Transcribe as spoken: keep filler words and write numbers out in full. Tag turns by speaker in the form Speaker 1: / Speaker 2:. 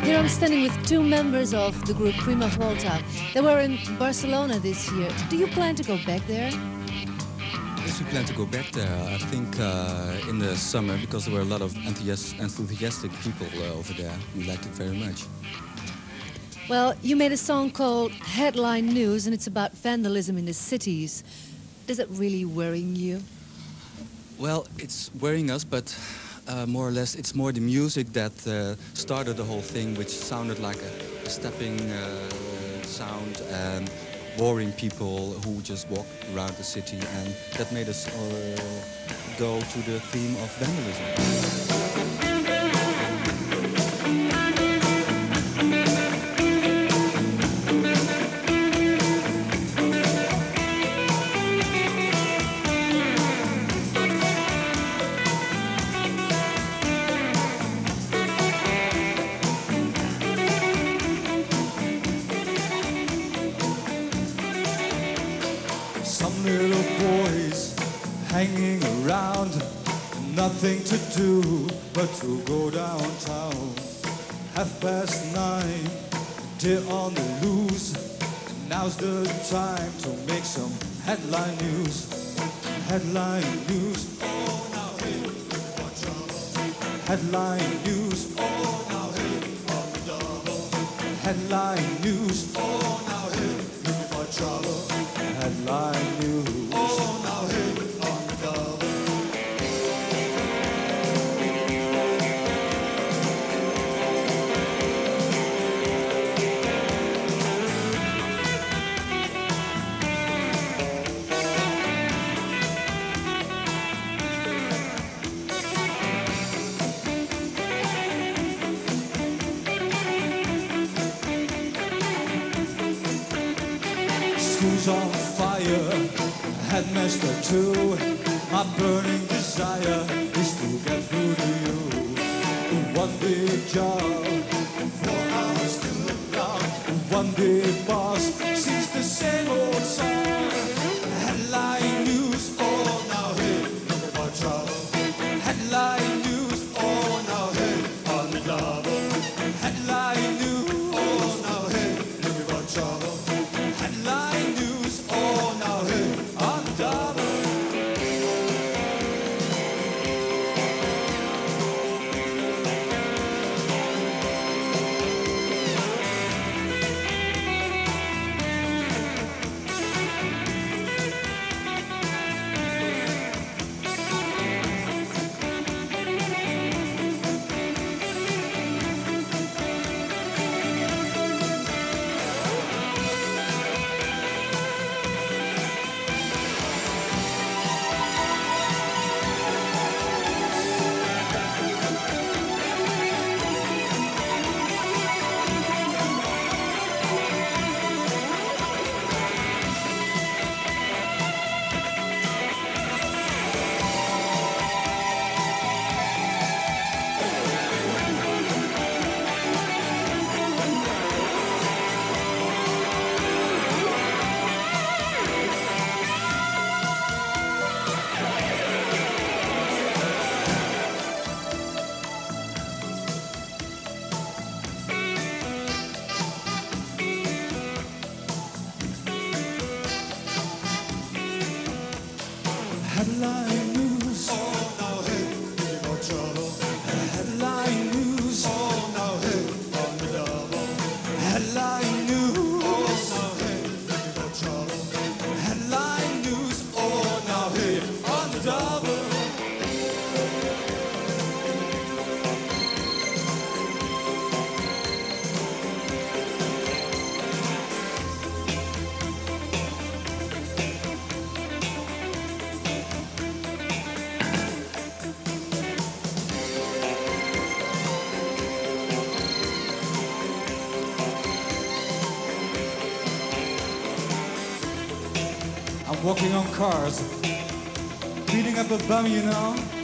Speaker 1: Here I'm standing with two members of the group Prima Volta. They were in Barcelona this year. Do you plan to go back there?
Speaker 2: Yes, we plan to go back there. I think uh, in the summer, because there were a lot of enthusias- enthusiastic people uh, over there. We liked it very much.
Speaker 1: Well, you made a song called Headline News, and it's about vandalism in the cities. Does that really worry you?
Speaker 2: Well, it's worrying us, but uh, more or less it's more the music that uh, started the whole thing, which sounded like a, a stepping uh, sound and boring people who just walk around the city, and that made us uh, go to the theme of vandalism.
Speaker 3: Hanging around, nothing to do but to go downtown. Half past nine, they're on the loose. Now's the time to make some headline news. Headline news. Oh, now hey, for trouble. Headline news. Oh, now hey, for the double. Headline news. Oh, now hey, looking for trouble. Headline news. Oh, now hey. On fire, headmaster too. My burning desire is to get through to you. One big job, four hours to log. One big boss sings the same old song. Headline news, oh now hey, looking for trouble. Headline news, oh now hey, on the double. Headline news, oh now hey, looking for trouble. Headline news. Headline news. Oh, now hey, looking for trouble. Headline news. Oh, now hey, on the double. Headline news. Oh, now hey, looking for trouble. Headline news. Oh, now hey, on the double. Walking on cars, beating up a bum, you know.